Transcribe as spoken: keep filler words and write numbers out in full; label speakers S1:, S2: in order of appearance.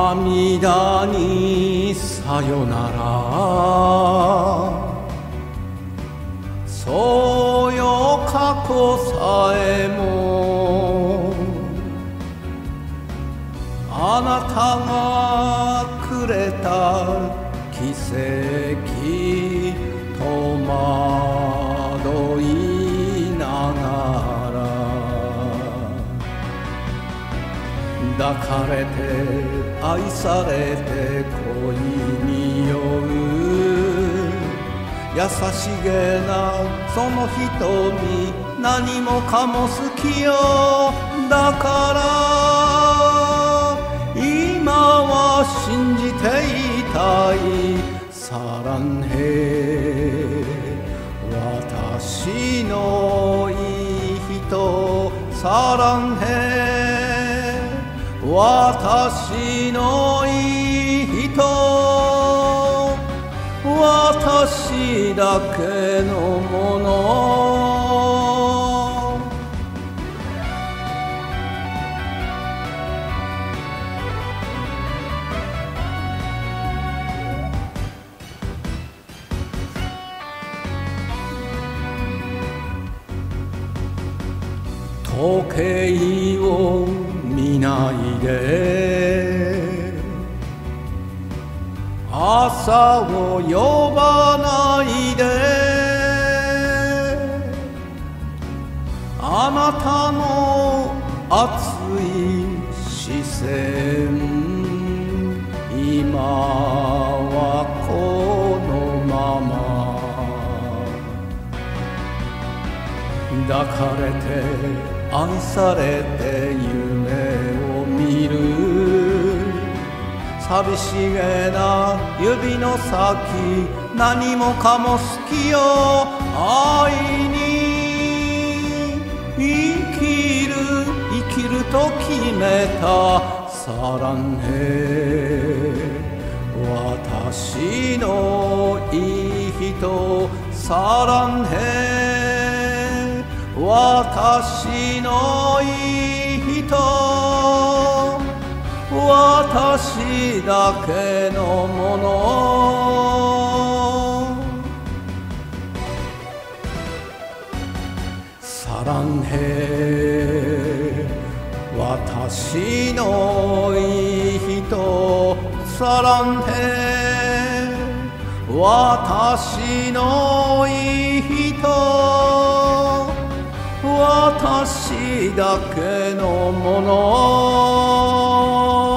S1: 涙にさよなら、そうよ過去さえもあなたがくれた奇跡戸惑いながら、抱かれて愛されて恋に酔う優しげなその瞳、何もかも好きよ。だから今は信じていたい。サランヘ私のいい人、サランヘ私のいい人、私だけのもの。時計を見ないで、朝を呼ばないで、あなたの熱い視線、今はこのまま抱かれて愛されて夢を見る。寂しげな指の先、何もかも好きよ。愛に生きる生きると決めた。サランヘ私のいい人、サランヘ私のいい人、私だけのもの。サランヘ私のいい人、サランヘ私のいい人、私だけのもの。